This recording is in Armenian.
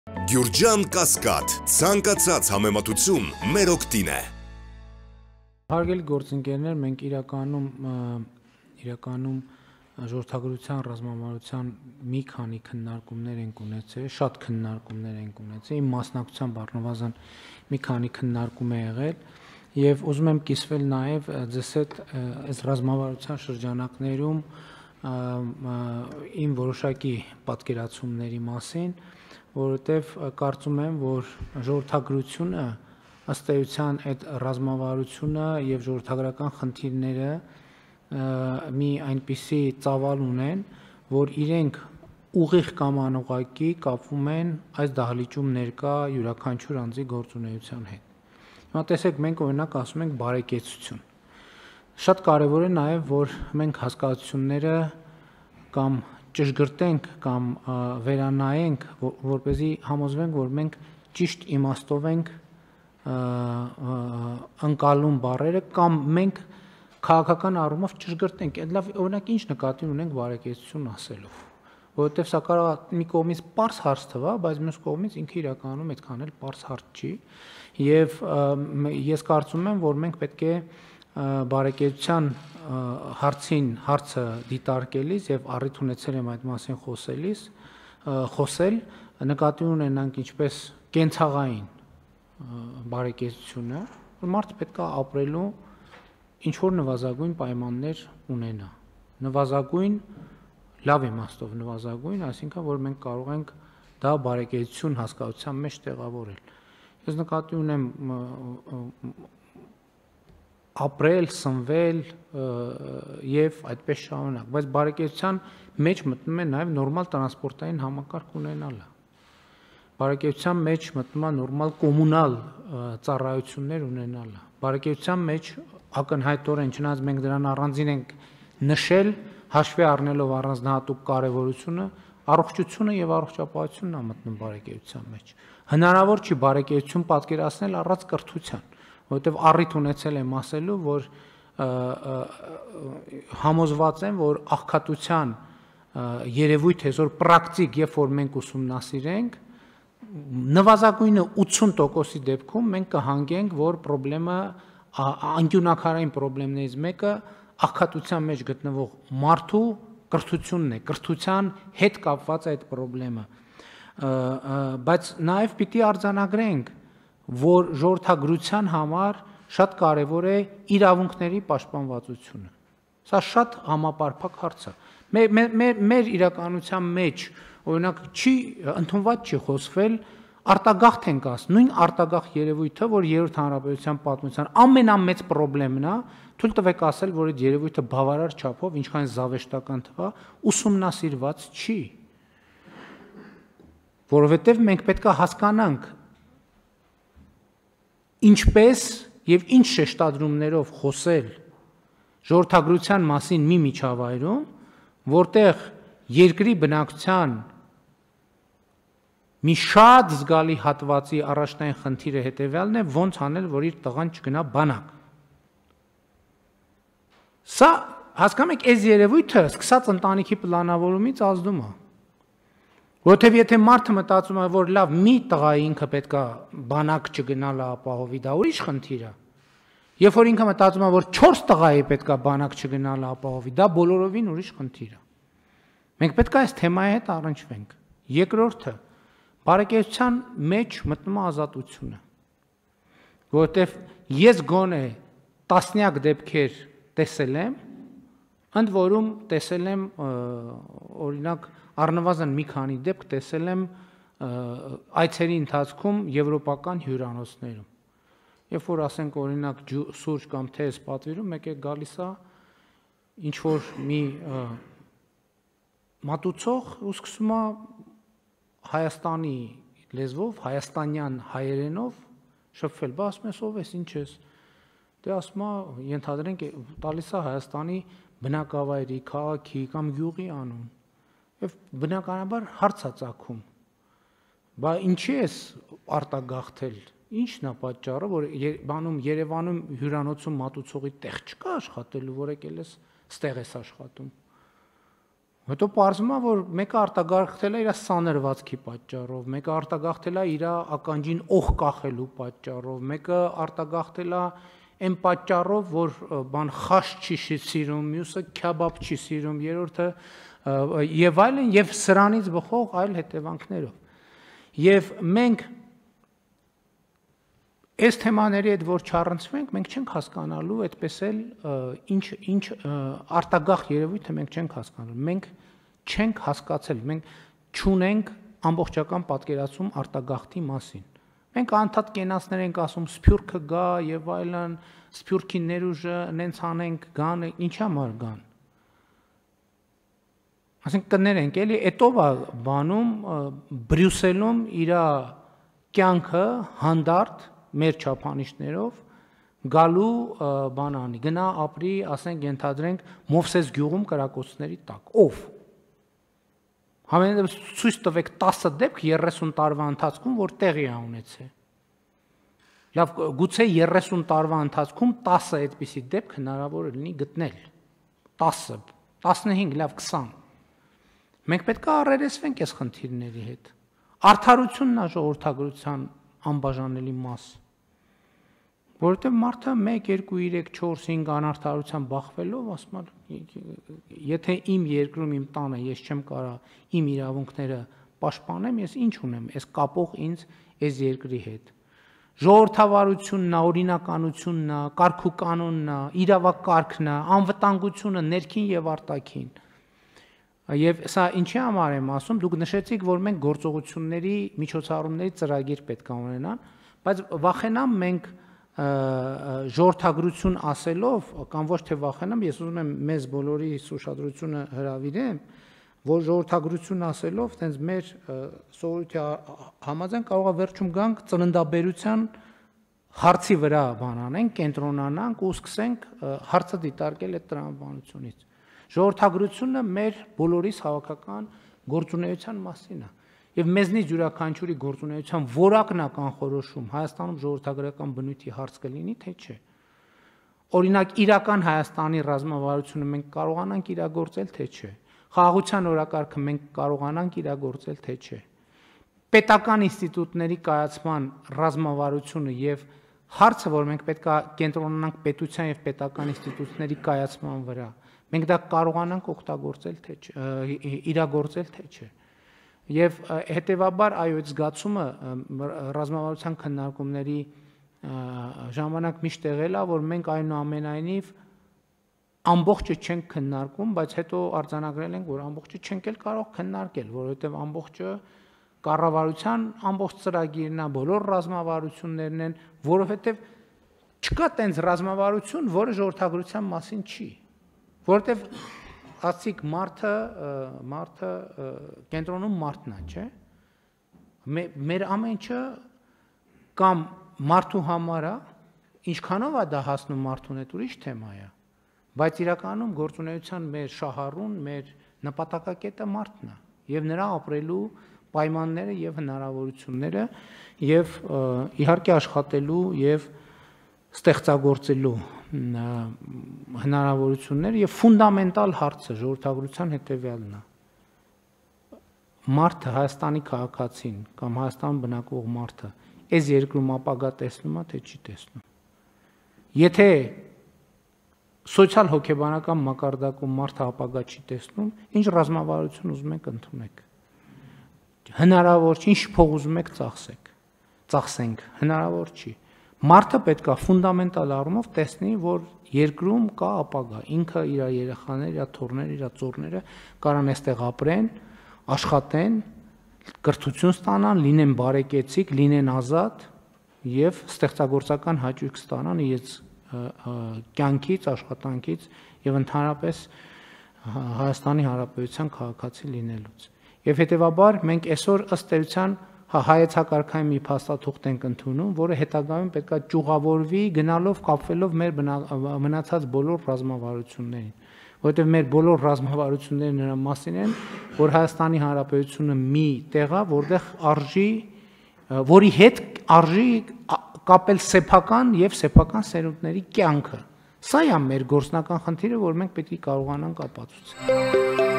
Գյուրջան Կասկադ, ցանկացած համեմատություն մեր օգտին է։ Հարգելի գործընկերներ, մենք իրականում ժողովրդագրության ռազմավարության մի քանի քննարկումներ ենք ունեցել, շատ քննարկումներ ենք ունեցել, իմ մասնակցությամբ առնվազն մի քանի քննարկում է եղել եւ ուզում եմ կիսվել նաեւ ձեզ հետ այս ռազմավարության շրջանակներում իմ որոշակի պատկերացումների մասին, որովհետեւ կարծում եմ, որ ժողովրդագրությունը ըստ էության այդ ռազմավարությունը եւ ժողովրդագրական խնդիրները մի այնպիսի ծավալ ունեն, որ իրենք ուղիղ կամ անուղղակի կապվում են այս դահլիճում ներկա յուրաքանչյուր անձի գործունեության հետ։ Հիմա տեսեք, մենք օրինակ ասում ենք բարեկեցություն։ Շատ կարևոր է նաեւ, որ մենք հասկացությունները կամ ճշգրտենք կամ վերանայենք, որպեսզի համոզվենք, որ մենք ճիշտ իմաստով ենք ընկալում բառերը կամ մենք քաղաքական առումով ճշգրտենք, այդ լավ օրինակ ինչ նկատի ունենք բարեկեցություն ասելով, որովհետև սա կարող է մի կողմից պարզ հարց թվա, բայց մյուս կողմից ինքը իրականում այդքան էլ պարզ հարց չի, եւ ես կարծում եմ, որ մենք պետք է բարեկեցության հարցը դիտարկելիս եւ առիթ ունեցել եմ այդ մասին խոսել, նկատի ունենանք ինչպես կենցաղային բարեկեցությունը, որ մարդը պետք է ապրելու ինչ որ նվազագույն պայմաններ ունենա, նվազագույն, լավ իմաստով նվազագույն, այսինքն որ մենք կարող ենք դա բարեկեցություն հասկացության մեջ տեղավորել։ Ես նկատի ունեմ ապրել, սնվել եւ այդպես շարունակ, բայց բարեկեցության մեջ մտնում է նաեւ նորմալ տրանսպորտային համակարգ ունենալը։ Բարեկեցության մեջ մտնում է նորմալ կոմունալ ծառայություններ ունենալը։ Բարեկեցության մեջ ակնհայտորեն, չնայած մենք դրան առանձին ենք նշել, հաշվի առնելով առանձնահատուկ կարևորությունը, առողջությունը եւ առողջապահությունն է մտնում բարեկեցության մեջ։ Հնարավոր չի բարեկեցություն պատկերացնել առանց կրթության, որովհետեւ առիթ ունեցել եմ ասելու, որ համոզված եմ, որ աղքատության երևույթ է, որ պրակտիկ, երբ որ մենք ուսումնասիրենք, նվազագույնը 80%-ի դեպքում մենք կհանգենք, որ խնդրեմը անկյունակարային խնդիրներից մեկը աղքատության մեջ գտնվող մարդու կրթությունն է, կրթության հետ կապված է այդ խնդրեմը, բայց նաև պիտի արձանագրենք, որ ժողովրդագրության համար շատ կարևոր է իրավունքների պաշտպանվածությունը։ Սա շատ համապարփակ հարց է։ Մեր իրականության մեջ, օրինակ, ընդունված չի խոսվել, արտագաղթ ենք ասում, նույն արտագաղթ երևույթը, որ երրորդ հանրապետության պատմության ամենամեծ խնդիրն է, թույլ տվեք ասել, որ այդ երևույթը բավարար չափով, ինչքան զավեշտական թվա, ուսումնասիրված չի։ Որովհետև մենք պետք է հասկանանք ինչպես եւ ինչ շեշտադրումներով խոսել ժողովրդագրության մասին մի միջավայրում, որտեղ երկրի բնակչության մի շատ զգալի հատվածի առաջնային խնդիրը հետեւյալն է, ոնց անել, որ իր տղան չգնա բանակ։ Սա հասկանում եք, այս երևույթը սկսած ընտանիքի պլանավորումից ազդում է։ Որովհետև եթե մարդը մտածում է, որ լավ, մի տղայի ինքը պետքա բանակ չգնալը ապահովի, դա ուրիշ խնդիր է։ Երբ որ ինքը մտածում է, որ 4 տղայի պետքա բանակ չգնալը ապահովի, դա բոլորովին ուրիշ խնդիր է։ Մենք պետք է այս թեմայի հետ առնչվենք։ Երկրորդը, բարեկեցության մեջ մտնում է ազատությունը, որովհետև ես գոնե տասնյակ դեպքեր տեսել եմ, ընդ որում տեսել եմ օրինակ առնվազն մի քանի դեպք տեսել եմ այցերի ընթացքում եվրոպական հյուրանոցներում։ Երբ որ ասենք օրինակ սուրճ կամ թե ես պատվիրում, մեկ է գալիս է ինչ որ մի մատուցող ու սկսում է Հայաստանի լեզվով, հայաստանյան հայերենով շփվել, բա ասում ես ով ես, ինչ ես։ Դե ասում է, ենթադրենք տալիս է Հայաստանի բնակավայրի, քաղաքի կամ գյուղի անուն։ Եվ բնականաբար հարց է ծագում։ Բա ինչի ես արտագաղթել։ Ինչն է պատճառը, որ Երևանում հյուրանոցում մատուցողի տեղ չկա աշխատելու, որ եկել ես ստեղ ես աշխատում։ Հետո պարզվում է, որ մեկը արտագաղթել է իր սաներվածքի պատճառով, մեկը արտագաղթել է իր ականջին օղ կախելու պատճառով, մեկը արտագաղթել է այն պատճառով, որ բան խաշ չի սիրում, մյուսը քյաբաբ չի սիրում, երրորդը եւ այլն, եւ սրանից բխող այլ հետևանքներով։ Եվ մենք այս թեմաների հետ որ չառնցվենք, մենք չենք հասկանալու այդպես էլ ինչ արտագաղթ երևույթը մենք չենք հասկանալու։ Մենք չենք հասկացել, մենք չունենք ամբողջական պատկերացում արտագաղթի մասին։ Մենք անդադ կենացներ ենք ասում, սփյուռքը գա եւ այլն, սփյուռքի ներուժը նենց անենք, գան, ինչ համար գան։ Ասենք կներենք, էլի էտով է բանում Բրյուսելում իր կյանքը հանդարտ մեր չափանիշներով գալու բանանի, գնա ապրի, ասենք ենթադրենք Մովսես գյուղում կրակոցների տակ, ով։ Համենայնիվ ցույց տվեք 10 դեպք 30 տարվա ընթացքում, որ տեղի է ունեցել։ Լավ, գուցե 30 տարվա ընթացքում 10 այդպիսի դեպք հնարավոր լինի գտնել։ 10, 15, լավ 20։ Մենք պետք է առերեսվենք այս խնդիրների հետ։ Արդարությունն է ժողովրդագրության անբաժանելի մաս։ Որովհետև մարդը 1, 2, 3, 4, 5 անարդարության բախվելով ասում է, եթե իմ երկրում, իմ տանը ես չեմ կարա իմ իրավունքները պաշտպանեմ, ես ինչ ունեմ, ես կապող ինձ այս երկրի հետ։ Ժողովրդավարությունն է, օրինականությունն է, կարգուկանոնն է, իրավակարգն է, անվտանգությունը ներքին եւ արտաքին։ Եվ սա ինչի համար եմ ասում, դուք նշեցիք, որ մենք գործողությունների, միջոցառումների ծրագիր պետք է ունենան, բայց վախենամ մենք ժողովրդագրություն ասելով, կամ ոչ թե վախենամ, ես ուզում եմ մեզ բոլորի ուշադրությունը հրավիրեմ, որ ժողովրդագրություն ասելով, տենց մեր սովորույթի համաձայն կարող է վերջում գանք ծննդաբերության հարցի վրա բանանենք, կենտրոնանանք ու սկսենք հարցը դիտարկել այդ տրամաբանությունից։ Ժողովրդագրությունը մեր բոլորիս հավաքական գործունեության մասին է։ Եվ մեզնից յուրաքանչյուրի գործունեության որակն է կանխորոշում Հայաստանում ժողովրդագրական բնույթի հարց կլինի, թե չէ։ Օրինակ իրական Հայաստանի ռազմավարությունը մենք կարողանանք իրագործել, թե չէ։ Խաղաղության օրակարգը մենք կարողանանք իրագործել, թե չէ։ Պետական ինստիտուտների կայացման ռազմավարությունը եւ հարցը, որ մենք պետք է կենտրոնանանք պետության եւ պետական ինստիտուտների կայացման վրա, մենք դա կարողանանք օգտագործել, թե չէ, իրագործել, թե չէ։ Եվ հետևաբար այո, այդ զգացումը ռազմավարության քննարկումների ժամանակ միշտ եղել է, որ մենք այնուամենայնիվ ամբողջը չենք քննարկում, բայց հետո արձանագրել ենք, որ ամբողջը չենք էլ կարող քննարկել, որովհետև ամբողջը կառավարության ամբողջ ծրագիրն է, բոլոր ռազմավարություններն են, որովհետև չկա տենց ռազմավարություն, որը ժողովրդագրության մասին չի, որովհետև ասիկ մարդը կենտրոնում մարդն է, չէ։ Մեր ամեն ինչը կամ մարդու համար է, ինչքանով է դա հասնում մարդուն, այդ ուրիշ թեմա է, բայց իրականում գործունեության մեր շահառուն, մեր նպատակակետը մարդն է, եւ նրա ապրելու պայմանները եւ հնարավորությունները եւ իհարկե աշխատելու եւ ստեղծագործելու հնարավորություններ եւ ֆունդամենտալ հարցը ժողովրդագրության հետեւյալն է։ Մարդը Հայաստանի քաղաքացին կամ Հայաստանում բնակվող մարդը այս երկրում ապագա տեսնում է, թե չի տեսնում։ Եթե սոցիալ հոգեբանական մակարդակում մարդը ապագա չի տեսնում, ինչ ռազմավարություն ուզում եք ընդունեք։ Հնարավոր չի, ինչ փող ուզում եք ծախսենք, հնարավոր չի։ Մարդը պետք է ֆունդամենտալ առումով տեսնի, որ երկրում կա ապագա, ինքը իր երեխաները, իր թոռները, իր ծոռները կարան այստեղ ապրեն, աշխատեն, կրթություն ստանան, լինեն բարեկեցիկ, լինեն ազատ եւ ստեղծագործական հաճույք ստանան իրենց կյանքից, աշխատանքից եւ ընդհանրապես Հայաստանի Հանրապետության քաղաքացի լինելուց։ Եւ հետեւաբար մենք այսօր ըստ էության հայեցակարգային մի փաստաթուղթ ենք ընդունում, որը հետագայում պետք է ճյուղավորվի գնալով կապվելով մեր մնացած բոլոր ռազմավարություններին, որովհետև մեր բոլոր ռազմավարությունները նրա մասին են, որ Հայաստանի Հանրապետությունը մի տեղ է, որտեղ որի հետ արժի կապել սեփական եւ սեփական սերունդների կյանքը։ Սա է մեր գործնական խնդիրը, որ մենք պետք է կարողանանք ապացուցել։